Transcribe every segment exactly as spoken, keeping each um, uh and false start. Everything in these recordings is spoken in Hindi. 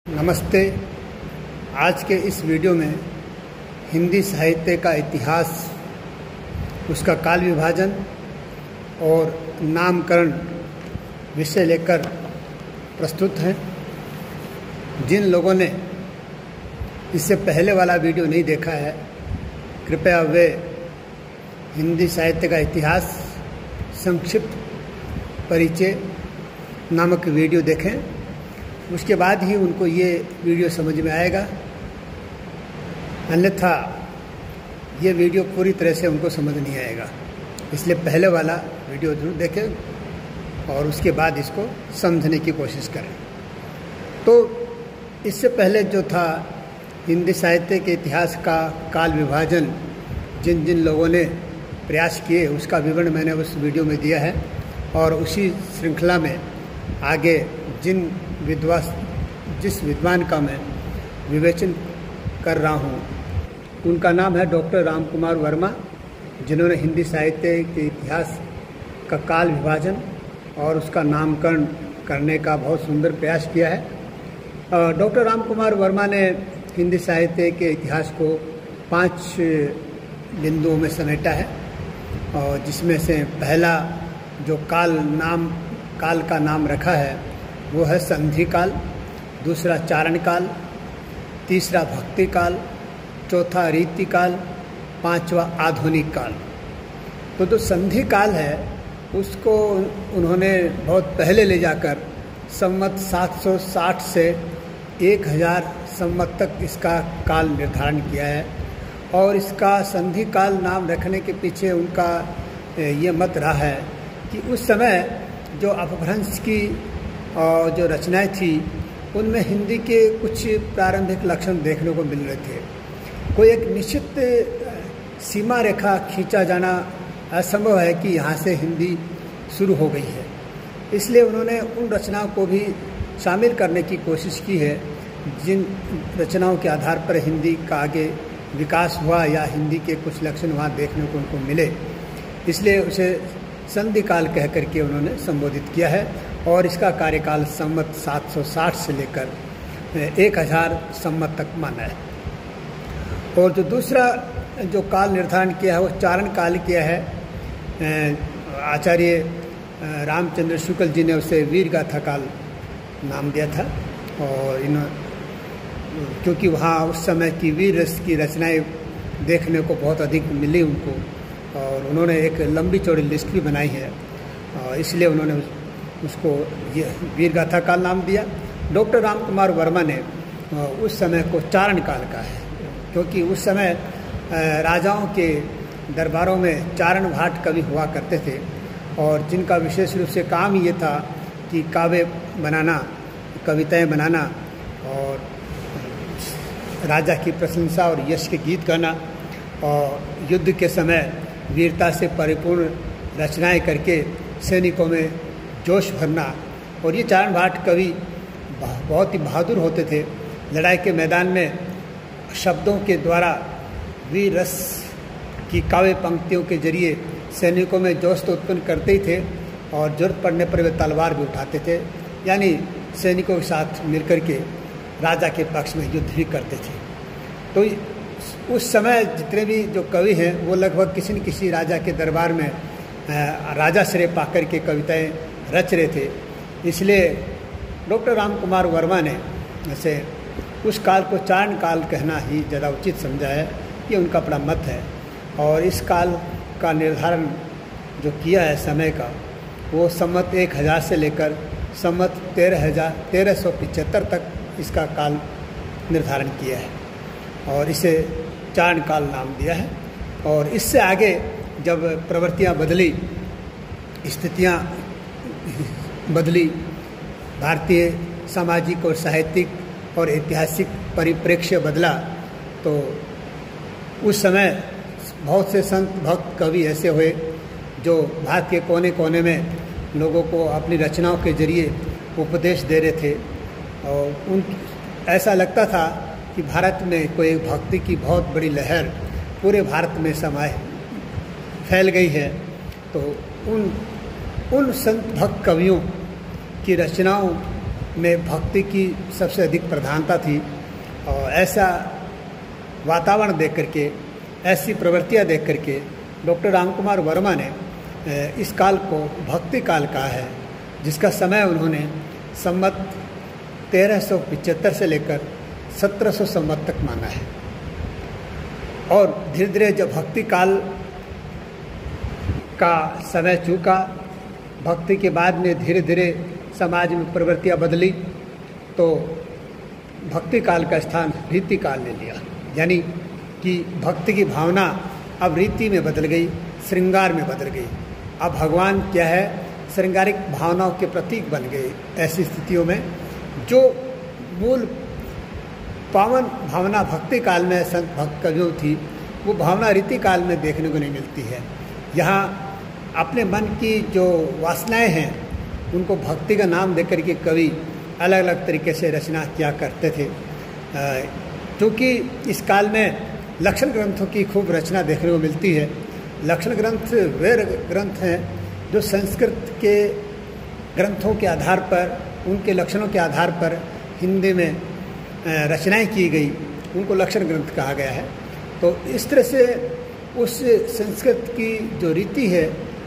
नमस्ते। आज के इस वीडियो में हिंदी साहित्य का इतिहास, उसका काल विभाजन और नामकरण विषय लेकर प्रस्तुत हैं। जिन लोगों ने इससे पहले वाला वीडियो नहीं देखा है, कृपया वे हिंदी साहित्य का इतिहास संक्षिप्त परिचय नामक वीडियो देखें। उसके बाद ही उनको ये वीडियो समझ में आएगा, अन्यथा ये वीडियो पूरी तरह से उनको समझ नहीं आएगा। इसलिए पहले वाला वीडियो जरूर देखें और उसके बाद इसको समझने की कोशिश करें। तो इससे पहले जो था हिंदी साहित्य के इतिहास का काल विभाजन, जिन जिन लोगों ने प्रयास किए उसका विवरण मैंने उस वीडियो में दिया है, और उसी श्रृंखला में आगे जिन विद्वान जिस विद्वान का मैं विवेचन कर रहा हूँ उनका नाम है डॉक्टर राम कुमार वर्मा, जिन्होंने हिंदी साहित्य के इतिहास का काल विभाजन और उसका नामकरण करने का बहुत सुंदर प्रयास किया है। डॉक्टर राम कुमार वर्मा ने हिंदी साहित्य के इतिहास को पांच बिंदुओं में समेटा है, और जिसमें से पहला जो काल नाम काल का नाम रखा है वो है संधि काल, दूसरा चारण काल, तीसरा भक्ति काल, चौथा रीति काल, पांचवा आधुनिक काल। तो जो संधि काल है उसको उन्होंने बहुत पहले ले जाकर संवत सात सौ साठ से एक हज़ार संवत तक इसका काल निर्धारण किया है, और इसका संधि काल नाम रखने के पीछे उनका ये मत रहा है कि उस समय जो अपभ्रंश की और जो रचनाएं थी उनमें हिंदी के कुछ प्रारंभिक लक्षण देखने को मिल रहे थे। कोई एक निश्चित सीमा रेखा खींचा जाना असंभव है कि यहाँ से हिंदी शुरू हो गई है। इसलिए उन्होंने उन रचनाओं को भी शामिल करने की कोशिश की है जिन रचनाओं के आधार पर हिंदी का आगे विकास हुआ या हिंदी के कुछ लक्षण वहाँ देखने को उनको मिले। इसलिए उसे संधि काल कह करके उन्होंने संबोधित किया है, और इसका कार्यकाल संवत सात सौ साठ से लेकर एक हज़ार संवत तक माना है। और जो दूसरा जो काल निर्धारण किया है वो चारण काल किया है। आचार्य रामचंद्र शुक्ल जी ने उसे वीर गाथा काल नाम दिया था, और इन क्योंकि वहाँ उस समय की वीर रस की रचनाएं देखने को बहुत अधिक मिली उनको, और उन्होंने एक लंबी चौड़ी लिस्ट भी बनाई है, और इसलिए उन्होंने उसको ये वीर गाथा काल नाम दिया। डॉक्टर राम कुमार वर्मा ने उस समय को चारण काल का है, क्योंकि उस समय राजाओं के दरबारों में चारण भाट कवि हुआ करते थे, और जिनका विशेष रूप से काम ये था कि काव्य बनाना, कविताएं बनाना, और राजा की प्रशंसा और यश के गीत गाना, और युद्ध के समय वीरता से परिपूर्ण रचनाएं करके सैनिकों में जोश भरना। और ये चारण भाट कवि बहुत ही बहादुर होते थे। लड़ाई के मैदान में शब्दों के द्वारा वीर रस की काव्य पंक्तियों के जरिए सैनिकों में जोश तो उत्पन्न करते ही थे, और जरूरत पड़ने पर वे तलवार भी उठाते थे, यानी सैनिकों के साथ मिलकर के राजा के पक्ष में युद्ध भी करते थे। तो उस समय जितने भी जो कवि हैं वो लगभग किसी न किसी राजा के दरबार में राजा श्रेय पाकर के कविताएं रच रहे थे। इसलिए डॉक्टर राम कुमार वर्मा ने ऐसे उस काल को चारण काल कहना ही ज़्यादा उचित समझा है, ये उनका बड़ा मत है। और इस काल का निर्धारण जो किया है समय का, वो संवत एक हज़ार से लेकर संवत तेरह हज़ार तेरह सौ पिचहत्तर तक इसका काल निर्धारण किया है, और इसे चारण काल नाम दिया है। और इससे आगे जब प्रवृत्तियाँ बदली, स्थितियाँ बदली, भारतीय सामाजिक और साहित्यिक और ऐतिहासिक परिप्रेक्ष्य बदला, तो उस समय बहुत से संत भक्त कवि ऐसे हुए जो भारत के कोने कोने में लोगों को अपनी रचनाओं के जरिए उपदेश दे रहे थे, और उन ऐसा लगता था कि भारत में कोई भक्ति की बहुत बड़ी लहर पूरे भारत में समाये फैल गई है। तो उन उन संत भक्त कवियों की रचनाओं में भक्ति की सबसे अधिक प्रधानता थी। और ऐसा वातावरण देख करके, ऐसी प्रवृत्तियाँ देख करके डॉक्टर राम कुमार वर्मा ने इस काल को भक्ति काल कहा है, जिसका समय उन्होंने संवत तेरह सौ पिचहत्तर से लेकर सत्रह सौ संवत तक माना है। और धीरे धीरे जब भक्ति काल का समय चूका, भक्ति के बाद में धीरे धीरे समाज में प्रवृत्तियाँ बदली, तो भक्ति काल का स्थान रीति काल ले लिया। यानी कि भक्ति की भावना अब रीति में बदल गई, श्रृंगार में बदल गई। अब भगवान क्या है, श्रृंगारिक भावनाओं के प्रतीक बन गए। ऐसी स्थितियों में जो मूल पावन भावना भक्ति काल में संत भक्त कवियों थी, वो भावना रीति काल में देखने को नहीं मिलती है। यहाँ अपने मन की जो वासनाएं हैं, उनको भक्ति का नाम देकर के कवि अलग अलग तरीके से रचना किया करते थे। क्योंकि इस काल में लक्षण ग्रंथों की खूब रचना देखने को मिलती है। लक्षण ग्रंथ वे ग्रंथ हैं जो संस्कृत के ग्रंथों के आधार पर, उनके लक्षणों के आधार पर हिंदी में रचनाएं की गई, उनको लक्षण ग्रंथ कहा गया है। तो इस तरह से उस संस्कृत की जो रीति है,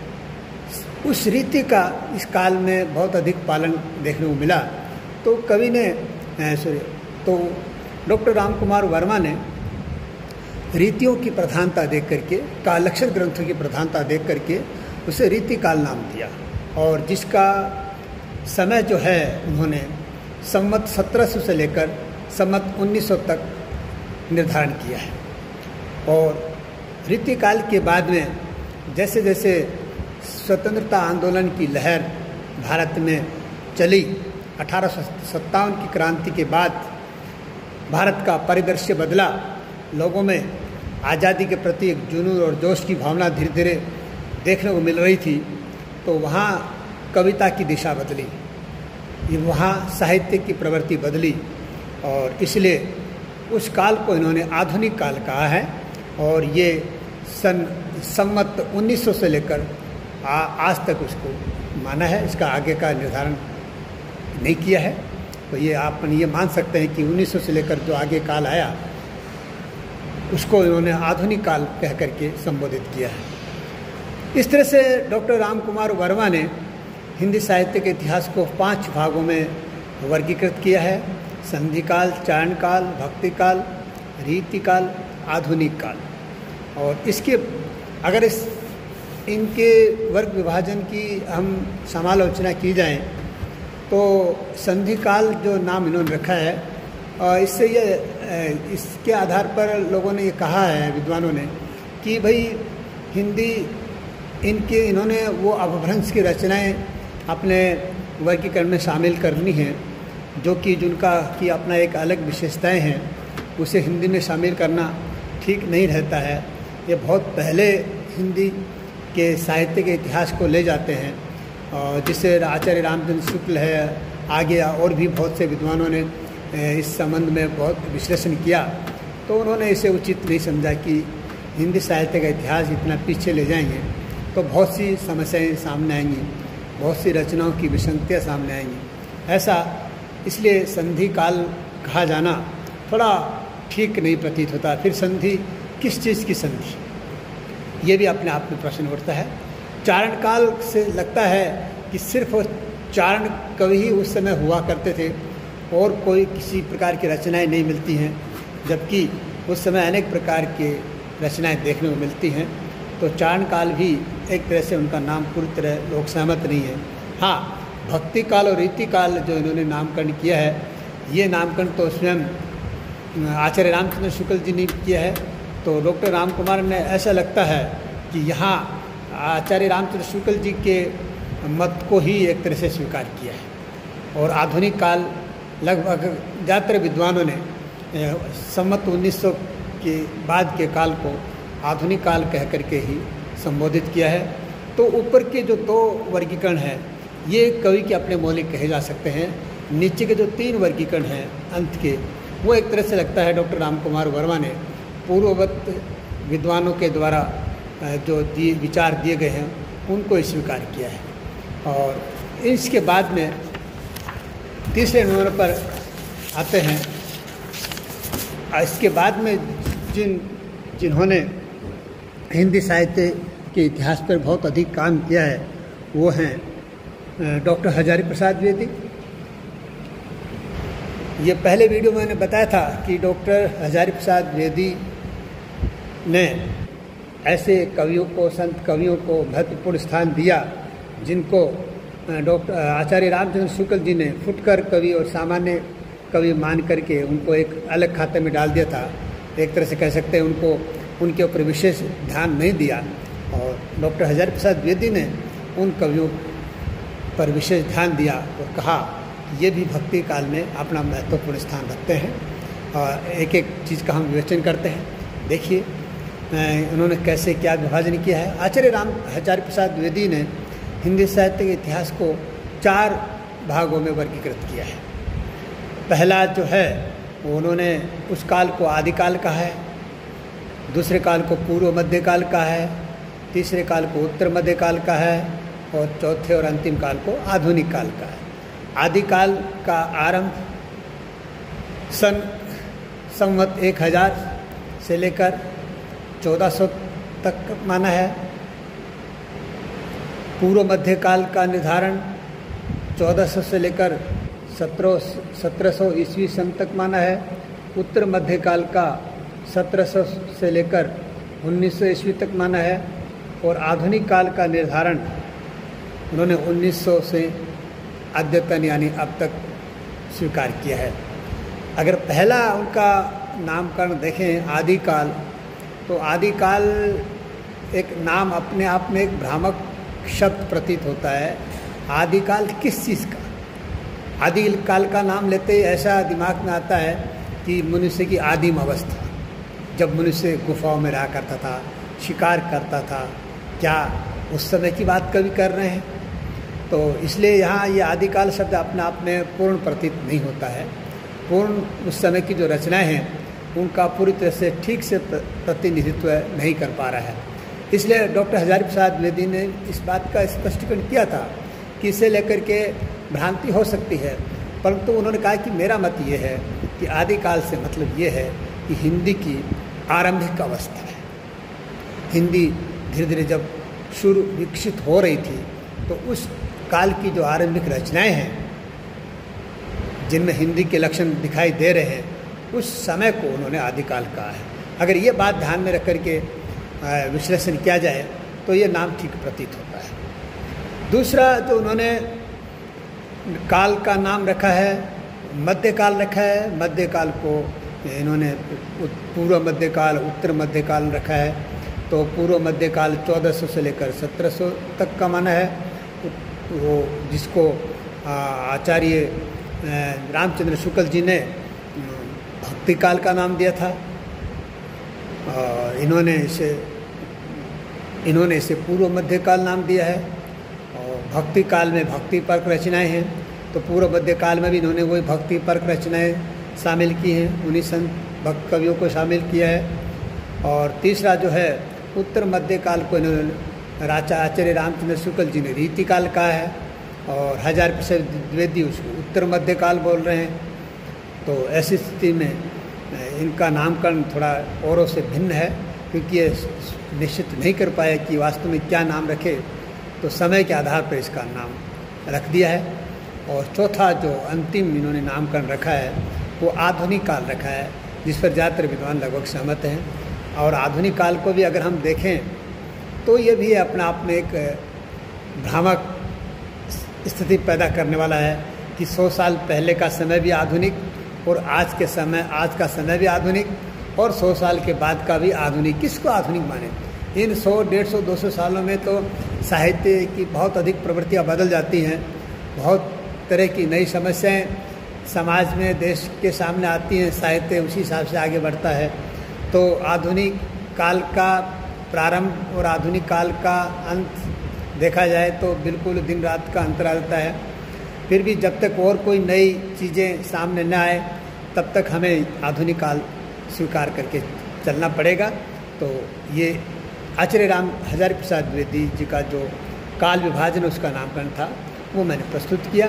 उस रीति का इस काल में बहुत अधिक पालन देखने को मिला। तो कवि ने सॉरी तो डॉक्टर राम कुमार वर्मा ने रीतियों की प्रधानता देख करके, का लक्षण ग्रंथों की प्रधानता देख करके उसे रीति काल नाम दिया। और जिसका समय जो है उन्होंने संवत सत्रह सौ से लेकर संवत उन्नीस सौ तक निर्धारण किया है। और रीति काल के बाद में जैसे जैसे स्वतंत्रता आंदोलन की लहर भारत में चली, अठारह सौ सत्तावन की क्रांति के बाद भारत का परिदृश्य बदला, लोगों में आज़ादी के प्रति एक जुनून और जोश की भावना धीरे धीरे देखने को मिल रही थी। तो वहाँ कविता की दिशा बदली, ये वहाँ साहित्य की प्रवृत्ति बदली, और इसलिए उस काल को इन्होंने आधुनिक काल कहा है। और ये सन संवत उन्नीस सौ से लेकर आ, आज तक उसको माना है, इसका आगे का निर्धारण नहीं किया है। तो ये आप ये मान सकते हैं कि उन्नीस सौ से लेकर जो आगे काल आया, उसको इन्होंने आधुनिक काल कह करके संबोधित किया है। इस तरह से डॉक्टर राम कुमार वर्मा ने हिंदी साहित्य के इतिहास को पांच भागों में वर्गीकृत किया है: संधि काल, चारण काल, भक्ति काल, रीति काल, आधुनिक काल। और इसके अगर इस इनके वर्ग विभाजन की हम समालोचना की जाए तो संधि काल जो नाम इन्होंने रखा है, और इससे ये इसके आधार पर लोगों ने ये कहा है, विद्वानों ने, कि भाई हिंदी इनके इन्होंने वो अपभ्रंश की रचनाएं अपने वर्गीकरण में शामिल करनी हैं, जो कि जिनका कि अपना एक अलग विशेषताएं हैं, उसे हिंदी में शामिल करना ठीक नहीं रहता है। ये बहुत पहले हिंदी के साहित्य के इतिहास को ले जाते हैं, और जिसे आचार्य रामचंद्र शुक्ल है, आगे और भी बहुत से विद्वानों ने इस संबंध में बहुत विश्लेषण किया। तो उन्होंने इसे उचित नहीं समझा कि हिंदी साहित्य का इतिहास इतना पीछे ले जाएंगे तो बहुत सी समस्याएं सामने आएंगी, बहुत सी रचनाओं की विसंगतियाँ सामने आएंगी। ऐसा इसलिए संधि काल कहा जाना थोड़ा ठीक नहीं प्रतीत होता। फिर संधि किस चीज़ की संधि, ये भी अपने आप में प्रश्न उठता है। चारण काल से लगता है कि सिर्फ चारण कवि ही उस समय हुआ करते थे और कोई किसी प्रकार की रचनाएं नहीं मिलती हैं, जबकि उस समय अनेक प्रकार के रचनाएं देखने को मिलती हैं। तो चारण काल भी एक तरह से उनका नाम पूरी तरह लोक सहमत नहीं है। हाँ, भक्ति काल और रीति काल जो इन्होंने नामकरण किया है, ये नामकरण तो स्वयं आचार्य रामचंद्र शुक्ल जी ने किया है। तो डॉक्टर राम कुमार ने ऐसा लगता है कि यहाँ आचार्य रामचंद्र शुक्ल जी के मत को ही एक तरह से स्वीकार किया है। और आधुनिक काल लगभग ज़्यादातर विद्वानों ने संवत उन्नीस सौ के बाद के काल को आधुनिक काल कह करके ही संबोधित किया है। तो ऊपर के जो दो वर्गीकरण हैं, ये कवि के अपने मौलिक कहे जा सकते हैं। नीचे के जो तीन वर्गीकरण हैं अंत के, वो एक तरह से लगता है डॉक्टर राम कुमार वर्मा ने पूर्ववत विद्वानों के द्वारा जो दिए विचार दिए गए हैं उनको स्वीकार किया है। और इसके बाद में तीसरे नंबर पर आते हैं। इसके बाद में जिन जिन्होंने हिंदी साहित्य के इतिहास पर बहुत अधिक काम किया है वो हैं डॉक्टर हजारी प्रसाद द्विवेदी। ये पहले वीडियो में मैंने बताया था कि डॉक्टर हजारी प्रसाद द्विवेदी ने ऐसे कवियों को, संत कवियों को महत्वपूर्ण स्थान दिया जिनको डॉक्टर आचार्य रामचंद्र शुक्ल जी ने फुटकर कवि और सामान्य कवि मान करके उनको एक अलग खाते में डाल दिया था। एक तरह से कह सकते हैं उनको उनके ऊपर विशेष ध्यान नहीं दिया, और डॉक्टर हजारी प्रसाद द्विवेदी ने उन कवियों पर विशेष ध्यान दिया और कहा ये भी भक्ति काल में अपना महत्वपूर्ण स्थान रखते हैं। और एक एक चीज़ का हम विवेचन करते हैं। देखिए उन्होंने कैसे क्या विभाजन किया है। आचार्य राम हजारी प्रसाद द्विवेदी ने हिंदी साहित्य के इतिहास को चार भागों में वर्गीकृत किया है। पहला जो है वो उन्होंने उस काल को आदिकाल कहा है, दूसरे काल को पूर्व मध्यकाल का है, तीसरे काल को उत्तर मध्यकाल का है, और चौथे और अंतिम काल को आधुनिक काल का है। आदिकाल का आरंभ सन संवत एक हज़ार से लेकर चौदह सौ तक माना है। पूर्व मध्यकाल का निर्धारण चौदह सौ से लेकर सत्रह सत्रह सौ ईस्वी सन तक माना है। उत्तर मध्यकाल का सत्रह सौ से लेकर उन्नीस सौ ईस्वी तक माना है। और आधुनिक काल का निर्धारण उन्होंने उन्नीस सौ से अद्यतन यानी अब तक स्वीकार किया है। अगर पहला उनका नामकरण देखें आदिकाल, तो आदिकाल एक नाम अपने आप में एक भ्रामक शब्द प्रतीत होता है। आदिकाल किस चीज़ का? आदिकाल का नाम लेते ही ऐसा दिमाग में आता है कि मनुष्य की आदिम अवस्था, जब मनुष्य गुफाओं में रहा करता था, शिकार करता था। क्या उस समय की बात कभी कर रहे हैं? तो इसलिए यहाँ ये आदिकाल शब्द अपने आप में पूर्ण प्रतीत नहीं होता है। पूर्ण उस समय की जो रचनाएं हैं उनका पूरी तरह से ठीक से प्रतिनिधित्व नहीं कर पा रहा है। इसलिए डॉक्टर हजारी प्रसाद द्विवेदी ने इस बात का स्पष्टीकरण किया था कि इसे लेकर के भ्रांति हो सकती है, परंतु उन्होंने कहा कि मेरा मत ये है कि आदिकाल से मतलब ये है कि हिंदी की आरंभिक अवस्था है। हिंदी धीरे धीरे जब शुरू विकसित हो रही थी तो उस काल की जो आरंभिक रचनाएं हैं जिनमें हिंदी के लक्षण दिखाई दे रहे हैं, उस समय को उन्होंने आदिकाल कहा है। अगर ये बात ध्यान में रख करके विश्लेषण किया जाए तो ये नाम ठीक प्रतीत होता है। दूसरा जो उन्होंने काल का नाम रखा है, मध्यकाल रखा है। मध्यकाल को इन्होंने पूर्व मध्यकाल, उत्तर मध्यकाल रखा है। तो पूर्व मध्यकाल चौदह सौ से लेकर सत्रह सौ तक का माना है, वो जिसको आचार्य रामचंद्र शुक्ल जी ने भक्ति काल का नाम दिया था। इन्होंने इसे इन्होंने इसे पूर्व मध्यकाल नाम दिया है। और भक्ति काल में भक्ति परक रचनाएं हैं, तो पूर्व मध्यकाल में भी इन्होंने वही भक्ति परक रचनाएं शामिल की हैं, उन्हीं संत भक्त कवियों को शामिल किया है। और तीसरा जो है उत्तर मध्यकाल को इन्होंने राजा आचार्य रामचंद्र शुक्ल जी ने रीतिकाल कहा है, और हजारी प्रसाद द्विवेदी उसको उत्तर मध्यकाल बोल रहे हैं। तो ऐसी स्थिति में इनका नामकरण थोड़ा औरों से भिन्न है, क्योंकि ये निश्चित नहीं कर पाए कि वास्तव में क्या नाम रखे, तो समय के आधार पर इसका नाम रख दिया है। और चौथा जो अंतिम इन्होंने नामकरण रखा है वो आधुनिक काल रखा है, जिस पर ज़्यादातर विद्वान लगभग सहमत हैं। और आधुनिक काल को भी अगर हम देखें तो ये भी अपने आप में एक भ्रामक स्थिति पैदा करने वाला है कि सौ साल पहले का समय भी आधुनिक, और आज के समय आज का समय भी आधुनिक, और सौ साल के बाद का भी आधुनिक। किसको आधुनिक माने? इन सौ डेढ़ सौ दो सौ सालों में तो साहित्य की बहुत अधिक प्रवृत्तियाँ बदल जाती हैं, बहुत तरह की नई समस्याएं समाज में देश के सामने आती हैं, साहित्य उसी हिसाब से आगे बढ़ता है। तो आधुनिक काल का प्रारंभ और आधुनिक काल का अंत देखा जाए तो बिल्कुल दिन रात का अंतर आता है। फिर भी जब तक और कोई नई चीज़ें सामने न आए तब तक हमें आधुनिक काल स्वीकार करके चलना पड़ेगा। तो ये आचार्य राम हजारी प्रसाद द्विवेदी जी का जो काल विभाजन उसका नामकरण था वो मैंने प्रस्तुत किया।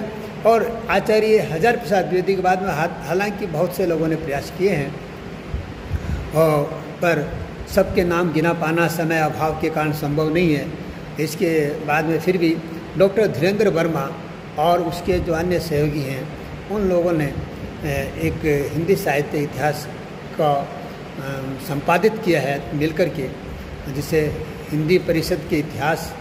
और आचार्य हजारी प्रसाद द्विवेदी के बाद में हालांकि बहुत से लोगों ने प्रयास किए हैं, और पर सबके नाम गिना पाना समय अभाव के कारण संभव नहीं है। इसके बाद में फिर भी डॉक्टर धीरेन्द्र वर्मा और उसके जो अन्य सहयोगी हैं, उन लोगों ने एक हिंदी साहित्य इतिहास का संपादित किया है मिलकर के, जिसे हिंदी परिषद के इतिहास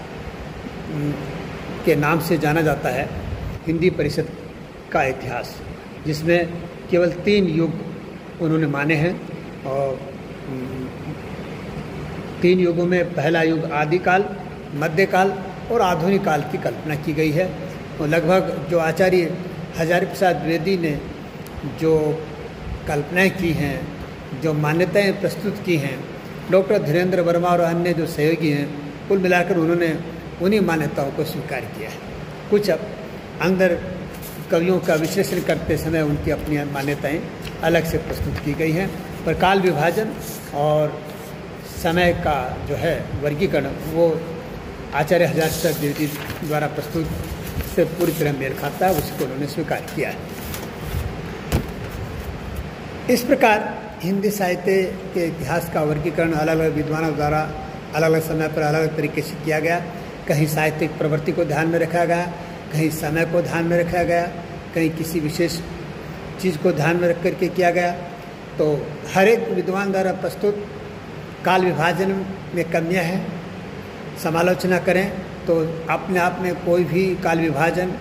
के नाम से जाना जाता है। हिंदी परिषद का इतिहास, जिसमें केवल तीन युग उन्होंने माने हैं, और तीन युगों में पहला युग आदिकाल, मध्यकाल और आधुनिक काल की कल्पना की गई है। और लगभग जो आचार्य हजारी प्रसाद द्विवेदी ने जो कल्पनाएं की हैं, जो मान्यताएं प्रस्तुत की हैं, डॉक्टर धीरेन्द्र वर्मा और अन्य जो सहयोगी हैं, कुल मिलाकर उन्होंने उन्हीं मान्यताओं को स्वीकार किया है। कुछ अब अंदर कवियों का विश्लेषण करते समय उनकी अपनी मान्यताएं अलग से प्रस्तुत की गई हैं, पर काल विभाजन और समय का जो है वर्गीकरण वो आचार्य हजारी प्रसाद द्विवेदी द्वारा प्रस्तुत से पूरी तरह मेल खाता है, उसको उन्होंने स्वीकार किया है। इस प्रकार हिंदी साहित्य के इतिहास का वर्गीकरण अलग अलग विद्वानों द्वारा अलग अलग समय पर अलग अलग तरीके से किया गया। कहीं साहित्यिक प्रवृत्ति को ध्यान में रखा गया, कहीं समय को ध्यान में रखा गया, कहीं किसी विशेष चीज़ को ध्यान में रख करके किया गया। तो हर एक विद्वान द्वारा प्रस्तुत काल विभाजन में कमियां हैं। समालोचना करें तो अपने आप में कोई भी काल विभाजन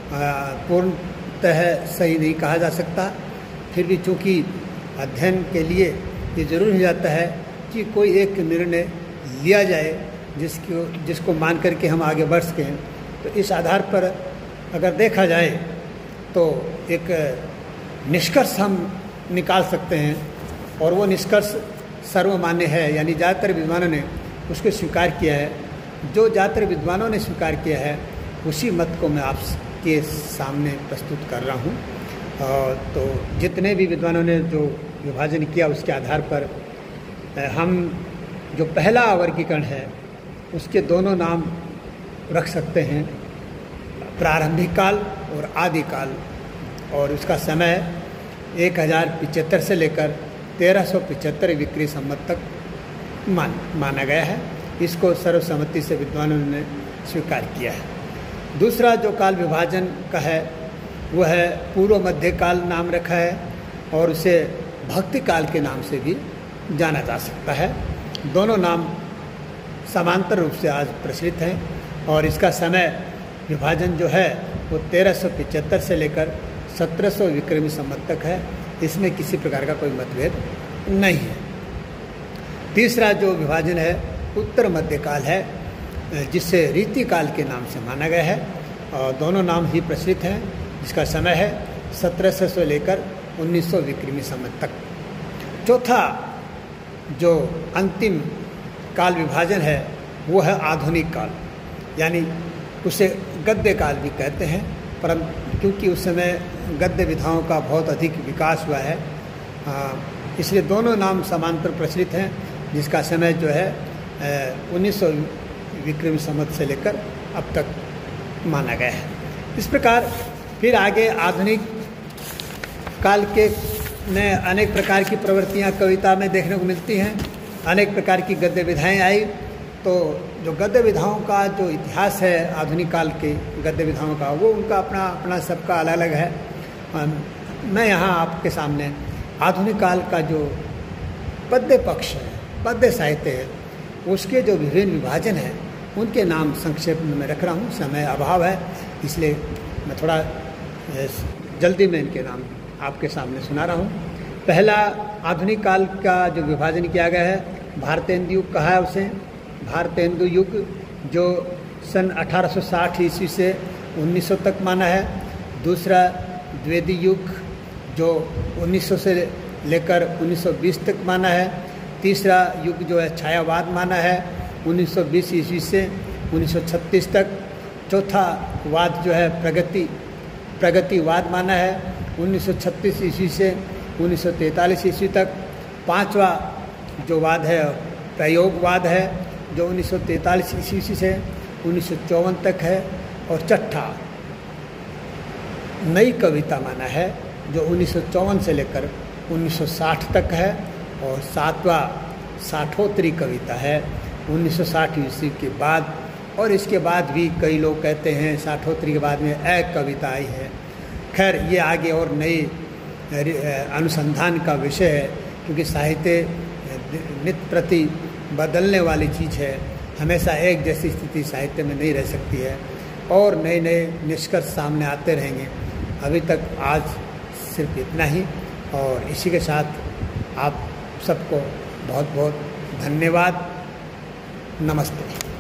पूर्णतः सही नहीं कहा जा सकता। फिर भी चूँकि अध्ययन के लिए ये जरूर हो जाता है कि कोई एक निर्णय लिया जाए जिसको जिसको मान करके हम आगे बढ़ सकें। तो इस आधार पर अगर देखा जाए तो एक निष्कर्ष हम निकाल सकते हैं, और वो निष्कर्ष सर्वमान्य है, यानी ज़्यादातर विद्वानों ने उसको स्वीकार किया है। जो ज़्यादातर विद्वानों ने स्वीकार किया है उसी मत को मैं आपके सामने प्रस्तुत कर रहा हूँ। और तो जितने भी विद्वानों ने जो विभाजन किया उसके आधार पर हम जो पहला वर्गीकरण है उसके दोनों नाम रख सकते हैं, प्रारंभिक काल और आदिकाल, और उसका समय एक हज़ार पिचहत्तर से लेकर तेरह सौ पिचहत्तर विक्री संवत तक मान माना गया है। इसको सर्वसम्मति से विद्वानों ने स्वीकार किया है। दूसरा जो काल विभाजन का है वह है पूर्व मध्य काल नाम रखा है, और उसे भक्ति काल के नाम से भी जाना जा सकता है। दोनों नाम समांतर रूप से आज प्रचलित हैं, और इसका समय विभाजन जो है वो तेरह सौ पिचहत्तर से लेकर सत्रह सौ विक्रमी संवत तक है। इसमें किसी प्रकार का कोई मतभेद नहीं है। तीसरा जो विभाजन है उत्तर मध्य काल है, जिसे रीति काल के नाम से माना गया है, और दोनों नाम ही प्रचलित हैं। जिसका समय है सत्रह सौ से लेकर उन्नीस सौ विक्रमी संवत तक। चौथा जो अंतिम काल विभाजन है वो है आधुनिक काल, यानी उसे गद्य काल भी कहते हैं, परंतु क्योंकि उस समय गद्य विधाओं का बहुत अधिक विकास हुआ है, इसलिए दोनों नाम समांतर प्रचलित हैं। जिसका समय जो है उन्नीस सौ विक्रमी संवत से लेकर अब तक माना गया है। इस प्रकार फिर आगे आधुनिक काल के ने अनेक प्रकार की प्रवृत्तियां कविता में देखने को मिलती हैं, अनेक प्रकार की गद्य विधाएँ आई। तो जो गद्य विधाओं का जो इतिहास है आधुनिक काल के गद्य विधाओं का, वो उनका अपना अपना सबका अलग अलग है। मैं यहाँ आपके सामने आधुनिक काल का जो पद्य पक्ष है, पद्य साहित्य है, उसके जो विभिन्न विभाजन हैं उनके नाम संक्षेप में मैं रख रहा हूँ। समय अभाव है इसलिए मैं थोड़ा जल्दी में इनके नाम आपके सामने सुना रहा हूँ। पहला आधुनिक काल का जो विभाजन किया गया है भारतेंदु युग कहा है उसे। भारतेंदु युग जो सन अठारह सौ साठ ईस्वी से उन्नीस सौ तक माना है। दूसरा द्विवेदी युग जो उन्नीस सौ से लेकर उन्नीस सौ बीस तक माना है। तीसरा युग जो है छायावाद माना है उन्नीस सौ बीस ईस्वी से उन्नीस सौ छत्तीस तक। चौथा वाद जो है प्रगति प्रगतिवाद माना है उन्नीस सौ छत्तीस ईस्वी से उन्नीस सौ तैंतालीस ईस्वी तक। पांचवा जो वाद है प्रयोगवाद है जो उन्नीस सौ तैंतालीस ईस्वी से उन्नीस सौ चौवन तक है। और छठा नई कविता माना है, जो उन्नीस सौ चौवन से लेकर उन्नीस सौ साठ तक है, और सातवां साठोत्तरी कविता है उन्नीस सौ साठ ईस्वी के बाद। और इसके बाद भी कई लोग कहते हैं साठोत्तरी के बाद में एक कविता आई है। खैर, ये आगे और नई अनुसंधान का विषय है, क्योंकि साहित्य नित्य प्रति बदलने वाली चीज़ है। हमेशा एक जैसी स्थिति साहित्य में नहीं रह सकती है, और नए नए निष्कर्ष सामने आते रहेंगे। अभी तक आज सिर्फ इतना ही, और इसी के साथ आप सबको बहुत बहुत धन्यवाद। नमस्ते।